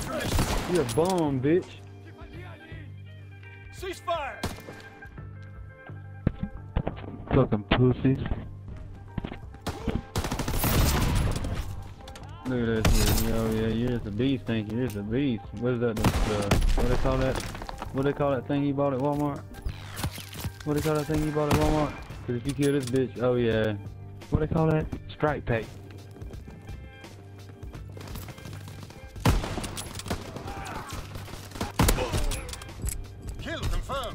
You a bum, bitch. Ceasefire! Fucking pussies. Look at this here. Oh yeah, you're just a beast, thank you. You're just a beast. What is that? What they call that? What they call that thing you bought at Walmart? What they call that thing you bought at Walmart? Cause if you kill this bitch, oh yeah. What they call that? Strike pay. Kill confirmed.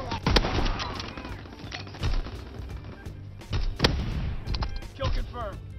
Kill confirmed.